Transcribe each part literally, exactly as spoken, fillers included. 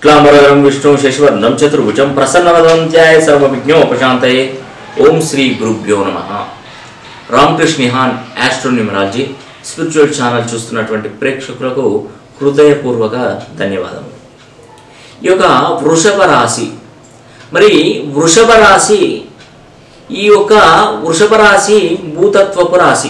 शुक्लांबरधरं विष्णु शशिवर्णं चतुर्भुजं प्रसन्नवदनं ध्याये सर्वविघ्नोपशान्तये। ओम श्री गुरुभ्यो नमः। रामकृष्ण निहान एस्ट्रोन्यूमरालजी स्पिरिचुअल ఛానల్ చూస్తున్నటువంటి ప్రేక్షకులకు హృదయపూర్వక ధన్యవాదాలు। ఈ యొక్క వృషభ రాశి, మరి వృషభ రాశి ఈ యొక్క వృషభ రాశి భూతత్వపు రాశి।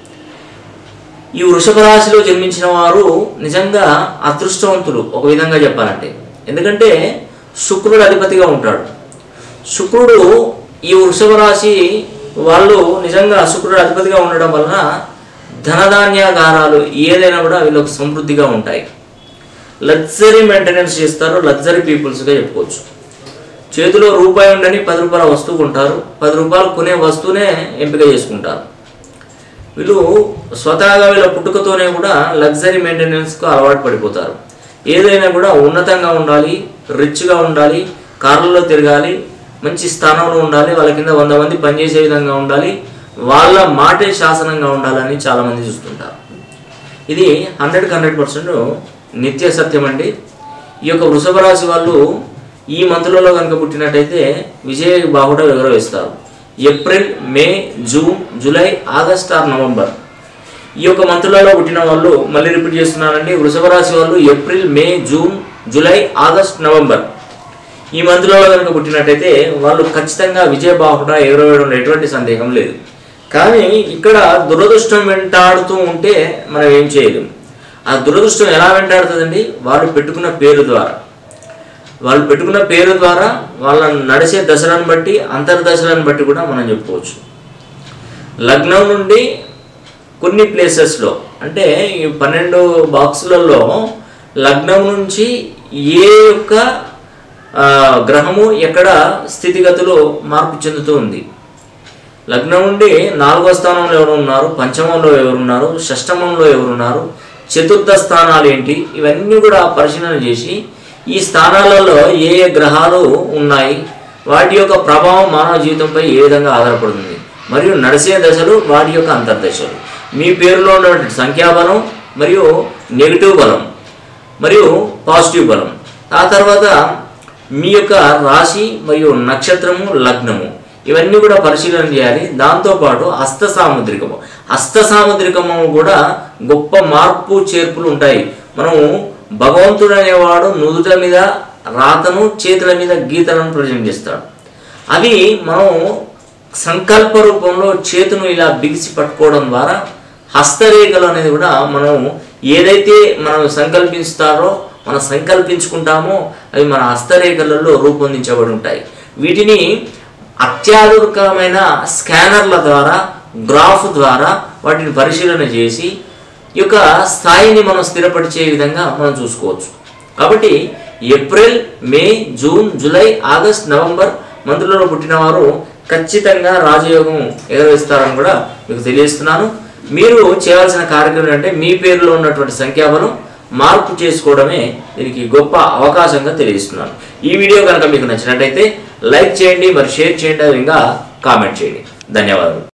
ఈ వృషభ రాశిలో జన్మించిన వారు నిజంగా అదృష్టవంతులు ఒక విధంగా చెప్పాలంటే, ఎందుకంటే శుక్రుడు అధిపతిగా ఉంటాడు। శుక్రుడు ఈ వృషభ రాశి వాళ్ళు నిజంగా శుక్రుడు అధిపతిగా ఉండడం వలన ధనధాన్యాగారాలు ఏదైనా కూడా వీళ్ళకి సమృద్ధిగా ఉంటాయి। లగ్జరీ మెయింటెనెన్స్ చేస్తారు, లగ్జరీ పీపుల్స్గా చెప్పుకోవచ్చు। చేతిలో రూపాయి ఉండని పది రూపాయల వస్తువు కొంటారు, పది రూపాయలు కొనే వస్తువునే ఎంపిక చేసుకుంటారు। వీళ్ళు స్వతహాగా వీళ్ళ పుట్టుకతోనే కూడా లగ్జరీ మెయింటెనెన్స్కు అలవాటు పడిపోతారు। ఏదైనా కూడా ఉన్నతంగా ఉండాలి, రిచ్గా ఉండాలి, కార్లలో తిరగాలి, మంచి స్థానంలో ఉండాలి, వాళ్ళ కింద వంద మంది పనిచేసే విధంగా ఉండాలి, వాళ్ళ మాటే శాసనంగా ఉండాలని చాలామంది చూస్తుంటారు। ఇది హండ్రెడ్కి హండ్రెడ్ పర్సెంట్ నిత్య సత్యం అండి। ఈ యొక్క వృషభ రాశి వాళ్ళు ఈ మంత్రులలో కనుక పుట్టినట్టయితే విజయ బాహుట ఎగరవేస్తారు। April, May, June, July, August or November ఈ యొక్క మంత్రులలో పుట్టిన వాళ్ళు, మళ్ళీ రిపీట్ చేస్తున్నానండి, వృషభ రాశి వాళ్ళు April, May, June, July, August, November ఈ మంత్రులలో కనుక పుట్టినట్టయితే వాళ్ళు ఖచ్చితంగా విజయ బాహుట ఎగరవేయడం ఎటువంటి సందేహం లేదు। కానీ ఇక్కడ దురదృష్టం వెంటాడుతూ ఉంటే మనం ఏం చేయలేం। ఆ దురదృష్టం ఎలా వెంటాడుతుందండి? వాళ్ళు పెట్టుకున్న పేరు ద్వారా, వాళ్ళు పెట్టుకున్న పేరు ద్వారా వాళ్ళ నడిచే దశలను బట్టి, అంతర్దశలను బట్టి కూడా మనం చెప్పుకోవచ్చు। లగ్నం నుండి కొన్ని ప్లేసెస్లో, అంటే ఈ పన్నెండు బాక్సులలో లగ్నం నుంచి ఏ యొక్క గ్రహము ఎక్కడ స్థితిగతులు మార్పు చెందుతూ ఉంది। లగ్నం నుండి నాలుగో స్థానంలో ఎవరు ఉన్నారు, పంచమంలో ఎవరున్నారు, షష్టమంలో ఎవరున్నారు, చతుర్థ స్థానాలు ఏంటి, ఇవన్నీ కూడా పరిశీలన చేసి ఈ స్థానాలలో ఏ ఏ గ్రహాలు ఉన్నాయి, వాటి యొక్క ప్రభావం మానవ జీవితంపై ఏ విధంగా ఆధారపడుతుంది, మరియు నడిసే దశలు, వాటి యొక్క అంతర్దశలు, మీ పేరులో ఉన్నటువంటి సంఖ్యాబలం మరియు నెగిటివ్ బలం మరియు పాజిటివ్ బలం, ఆ తర్వాత మీ యొక్క రాశి మరియు నక్షత్రము, లగ్నము, ఇవన్నీ కూడా పరిశీలన చేయాలి। దాంతోపాటు హస్త సాముద్రికము, హస్త సాముద్రికము కూడా గొప్ప మార్పు చేర్పులు ఉంటాయి। మనము భగవంతుడు అనేవాడు నుదుట మీద రాతను, చేతుల మీద గీతలను ప్రజెంట్ చేస్తాడు। అవి మనం సంకల్ప రూపంలో చేతును ఇలా బిగిసి పట్టుకోవడం ద్వారా హస్తరేఖలు అనేది కూడా మనం ఏదైతే మనం సంకల్పిస్తారో, మనం సంకల్పించుకుంటామో అవి మన హస్తరేఖలలో రూపొందించబడి ఉంటాయి। వీటిని అత్యాధునికమైన స్కానర్ల ద్వారా, గ్రాఫ్ ద్వారా వాటిని పరిశీలన చేసి ఈ యొక్క స్థాయిని మనం స్థిరపరిచే విధంగా మనం చూసుకోవచ్చు। కాబట్టి April, May, June, July, August, November మంత్రులలో పుట్టిన వారు ఖచ్చితంగా రాజయోగం ఎగరవేస్తారని కూడా మీకు తెలియజేస్తున్నాను। మీరు చేయాల్సిన కార్యక్రమం అంటే మీ పేరులో ఉన్నటువంటి సంఖ్యాబలం మార్పు చేసుకోవడమే దీనికి గొప్ప అవకాశంగా తెలియజేస్తున్నాను। ఈ వీడియో కనుక మీకు నచ్చినట్టయితే లైక్ చేయండి, మరి షేర్ చేయండి, ఇంకా కామెంట్ చేయండి। ధన్యవాదాలు।